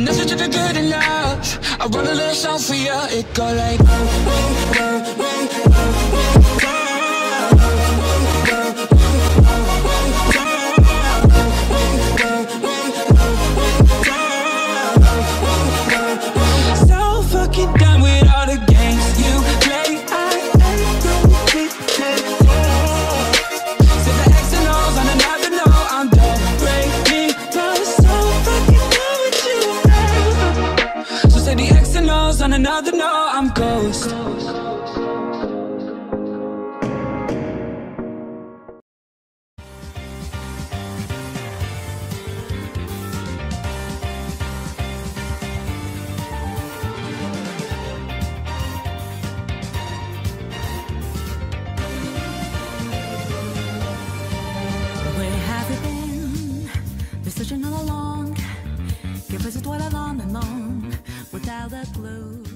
nothing to the good enough. I wrote a little song for you. It go like so fucking done with all the games you play. Set the X and O's on another note. I'm done breaking, but so fucking done with you. So say the X and O's on another note. I'm ghost. Searching all along, give us a dwell on and on without a clue.